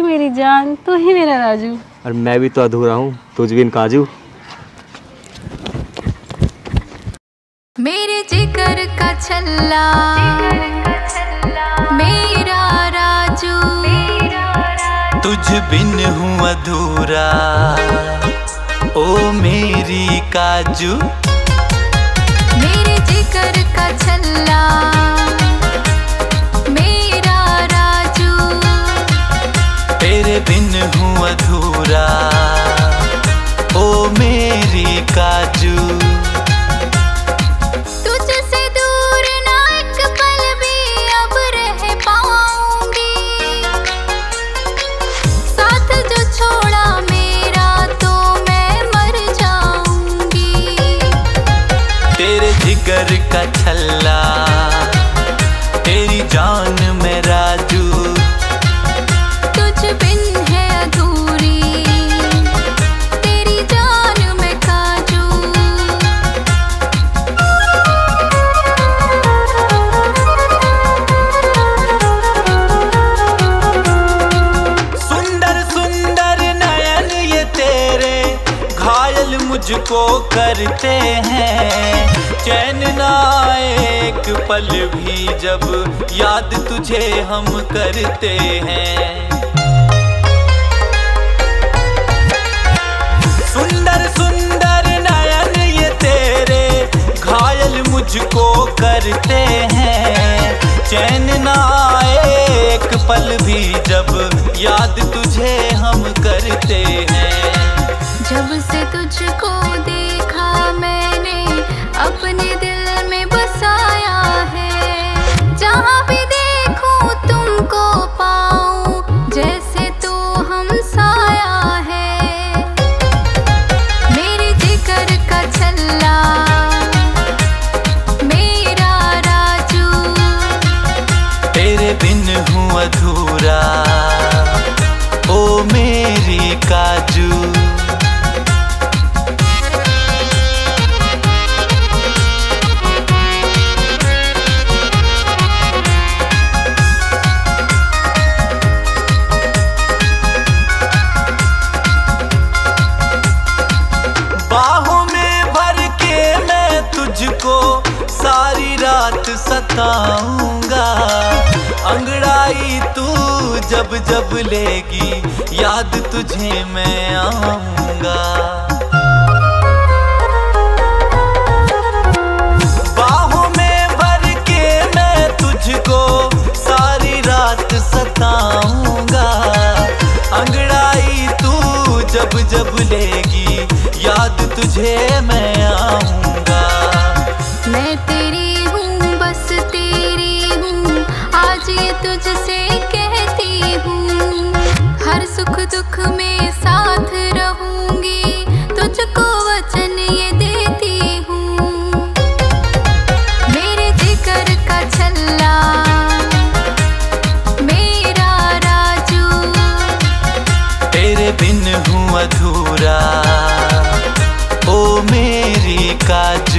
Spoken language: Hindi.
मेरी जान, तू ही मेरा राजू। और मैं भी तो अधूरा हूँ, तुझ बिन काजू। मेरे जिगर का छल्ला मेरा राजू, तुझ बिन हूँ अधूरा ओ मेरी काजू। मेरे जिगर का छल्ला मेरा राजू, तेरे बिन हूँ अधूरा ओ मेरी काजू। तुझसे दूर ना एक पल भी अब रह पाऊंगी, साथ जो छोड़ा मेरा तो मैं मर जाऊंगी। तेरे जिगर का छल्ला तेरी जान में राजू, तुझ बिन है अधूरी तेरी जान में काजू। सुंदर सुंदर नयन ये तेरे घायल मुझको करते हैं, चैन ना एक पल भी जब याद तुझे हम करते हैं। सुंदर सुंदर नयन ये तेरे घायल मुझको करते हैं, चैन ना एक पल भी जब याद तुझे हम करते हैं। जब से तुझको देखा मैंने अपने दिल में बसाया है, जहाँ भी देखूं तुमको पाऊं जैसे तू हमसाया है। मेरे जिगर का छल्ला मेरा राजू, तेरे बिन हूँ अधूरा ओ मेरी काजू। बाहों में भर के मैं तुझको सारी रात सताऊंगा, अंगड़ाई तू जब जब लेगी याद तुझे मैं आऊंगा। बाहों में भर के मैं तुझको सारी रात सताऊंगा, अंगड़ाई तू जब जब लेगी याद तुझे मैं आऊंगा। मैं तेरी हूँ बस तेरी हूँ, आज ये तुझसे कहती हूँ, हर सुख दुख में साथ रहूंगी, तुझको वचन ये देती हूँ। मेरे जिगर का छल्ला मेरा राजू, तेरे बिन हूँ अधूरा ओ मेरी काजू।